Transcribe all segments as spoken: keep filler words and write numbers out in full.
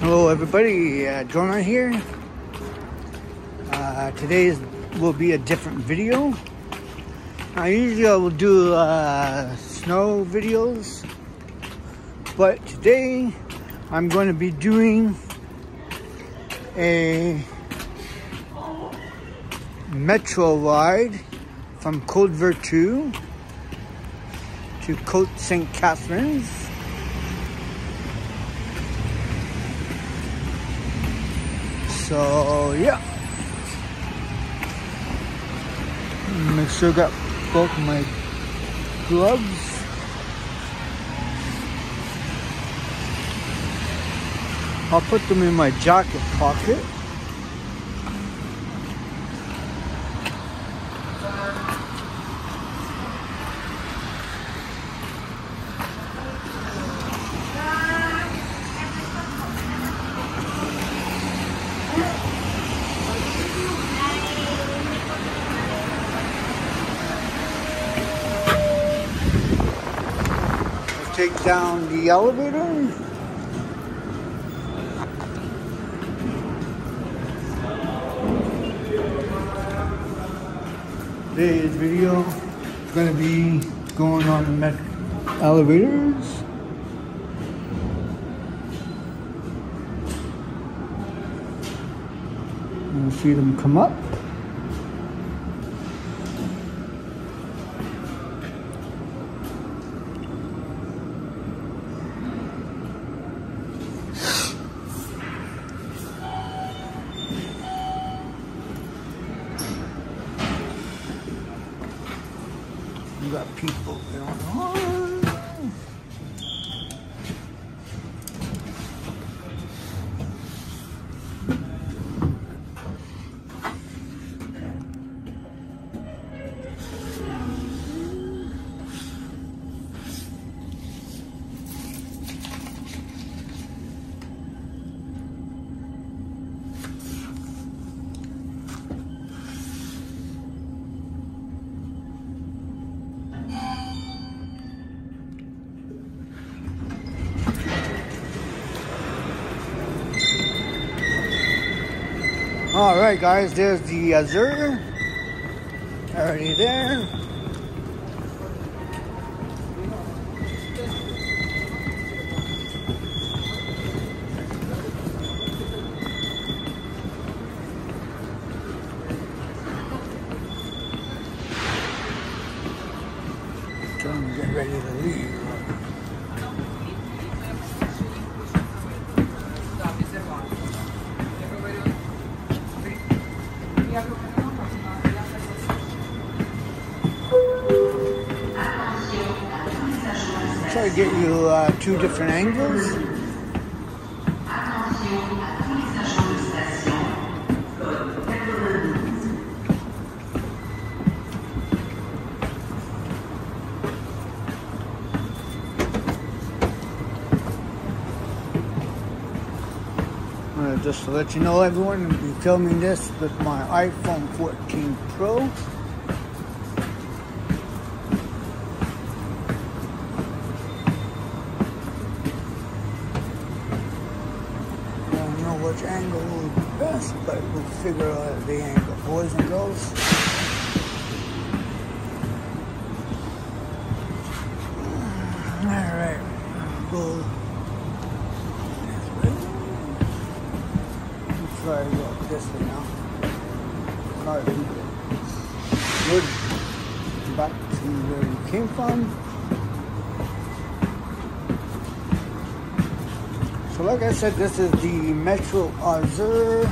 Hello everybody, uh, Jonah here. Uh, today will be a different video. I usually I will do uh, snow videos, but today I'm going to be doing a metro ride from Côte Vertu to Côte Saint Catharines. So yeah, make sure I got both my gloves. I'll put them in my jacket pocket. Take down the elevator. Today's video is going to be going on the metro elevators. You'll see them come up. We got people going on. All right, guys, there's the Azur, already there. Trying to get ready to leave. Try to get you uh, two different angles. Uh, just to let you know, everyone, I'll be filming this with my iPhone fourteen Pro. Which angle will be best, but we'll figure out the angle, boys and girls. All right, go this way. Let's try to go this way now. All right, good. Back to where we came from. So like I said, this is the Metro Azur.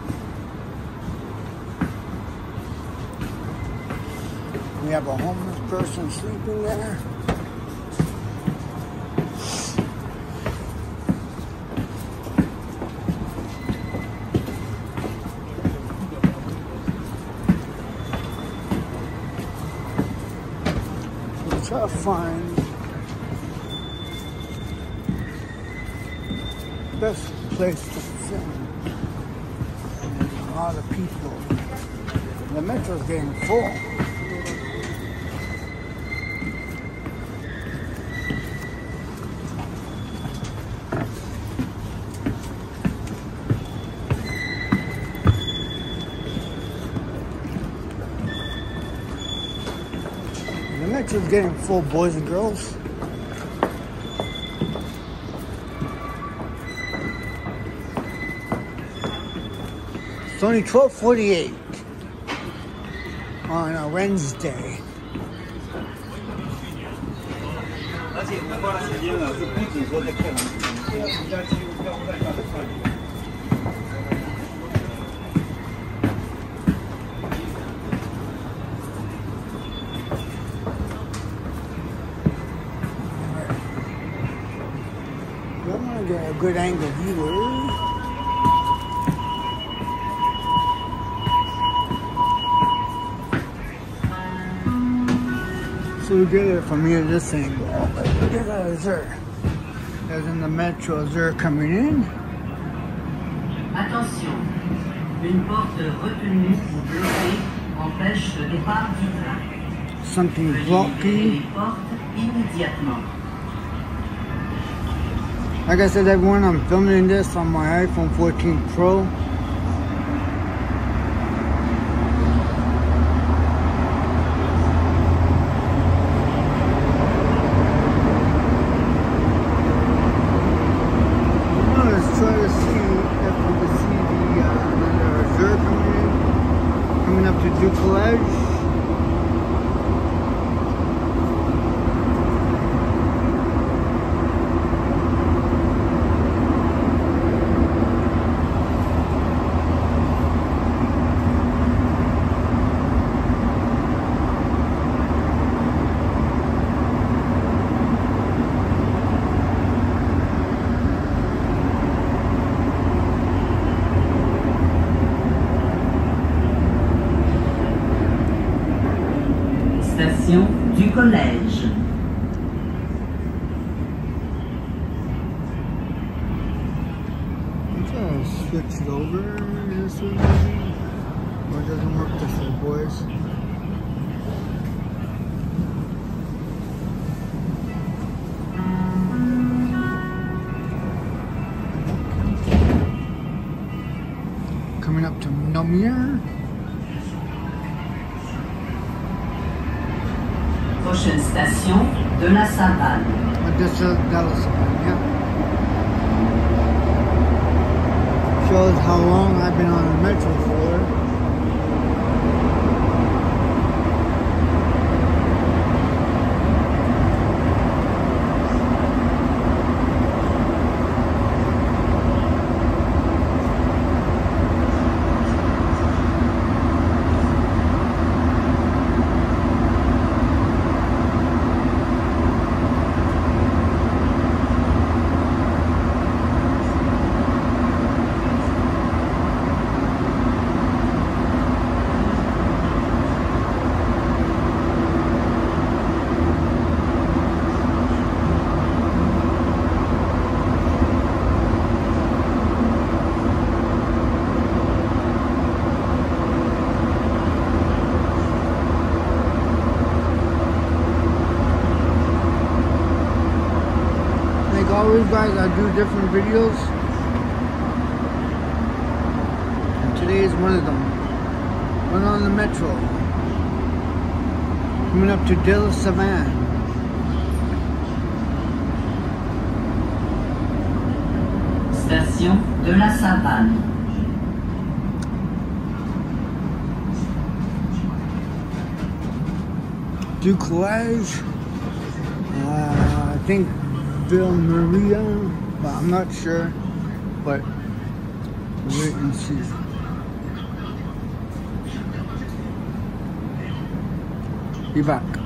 We have a homeless person sleeping there. So we'll try to find best place to film. A lot of people. The metro's getting full. metro's getting full boys and girls. It's only twelve forty-eight on a Wednesday. I'm gonna get a good angle view. So we get it from here, this angle. Look at that, there. As in the metro, there coming in. Attention, une porte retenue ou bloquée empêche le départ du train. Something Veuillez blocky. libérer les portes immédiatement. Like I said, everyone, I'm filming this on my iPhone fourteen Pro. Let's try to see if we can see the uh, Azure coming in, coming up to Du Collège. Station du Collège. I'm trying to switch it over this way, maybe. Or it doesn't work this way, boys. Coming up to Namur. Prochaine station, de la Savane. But this is Dallas, yeah. Shows how long I've been on the metro for. Always, guys, I do different videos, and today is one of them. One on the metro, coming up to De La Savane. Station de la Savane. Du Collège, uh, I think Ville Maria, but I'm not sure, but wait and see. Be back.